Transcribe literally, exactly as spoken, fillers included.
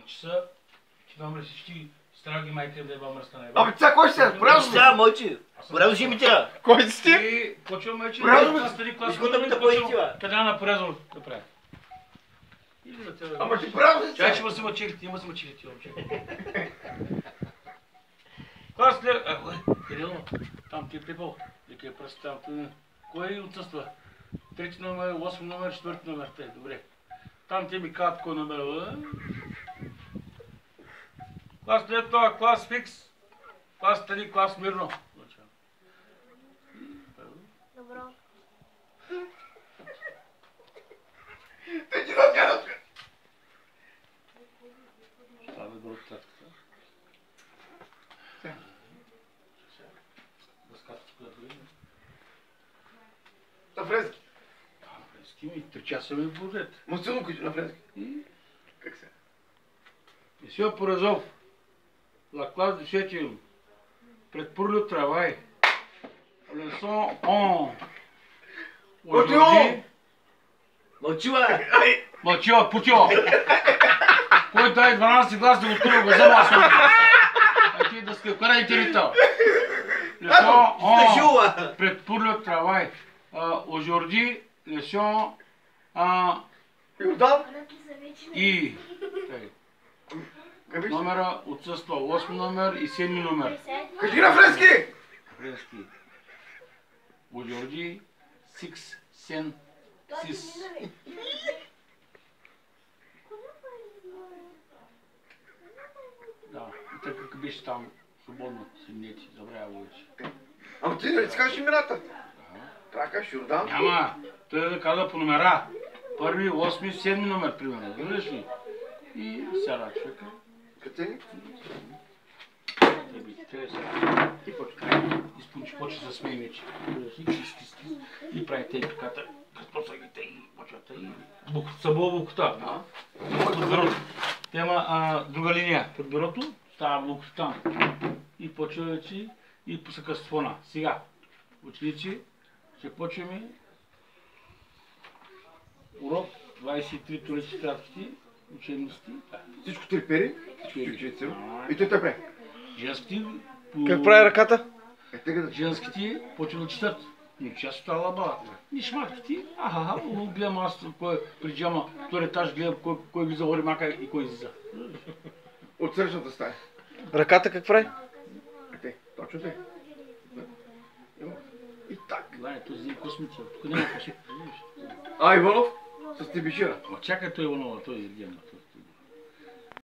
часа, ти номер всички страги майка да еба мръста на еба. Абе, ця кой ще се? Порязо ми! Сега, мълчи. Порязо ще ми тя. Кой си ти? И почвам вече Порязо ми! клас три, клас Изгода ми четири, да почвам поети, бе. къде на порязал да правя. Или да те... Ама ти порязо ли Чай, си? че ма се мъчили, има се мъчили ти момче. Клас след... А, кой? Кирило, там ти е пипал. Вика е пръст там. Кой отсъства? Трети номер, осми номер, четвърти номер. Те, добре. Там ти ми казват кой номер е. Клас след това, клас фикс. Клас три, клас мирно. Добро. Те ти да казват. Това бе горото татката. Дъската тук да видим. На френски. А, на френски ми, три часа ми будят. Мусилно куче на френски. И... Как се? Monsieur Porozov, la classe de septième, prête pour le travail. Leçon on. Aujourd'hui, Мълчи, бе. мълчива, путила. Кой дай дванадесет глас да го тура го взема аз много. А ти да скъпкара и терита. Leçon Стъжил, on. бе. Prête pour le travail. Aujourd'hui, leçon а, Йордан? и... Тъй. Кажи Номера отсъства осми номер и седми номер. Кажи на френски! Френски. Aujourd'hui, six, sen, six. Да, и така как беше там свободно, седнете, забравя вече. Ама ти нали си кажеш имената? Трябва да кажеш Йордан. Няма, той да казва по номера. Първи, осми, седми номер, примерно. Разбираш ли? И сяда човека. Къде ни? Те сега. И почва изпунчи, почва да смее вече. И прави тъй пиката. Като са ги тъй, почва тъй. Събува букта. Под бюрото. Те има друга линия. Под бюрото става букта там. И почва вече и посъка с фона. Сега, ученици, ще почваме урок двадесет и три тури четвърти учебности. Всичко трепери, всички Пери. ученици. И той те прави. Женските по... Как прави ръката? Е, тега да... Женските почва да четат. Ни част от лаба. Ни шматките. Аха, гледам аз кой приджама, втори етаж, гледам кой, кой ви завори мака и кой излиза. От срещната стая. Ръката как прави? Е, те, точно те. И так. Гледай, този е космица. Тук няма космица. А, Иванов? С тебешира. Ма чакай той Иванова, той е Ергена.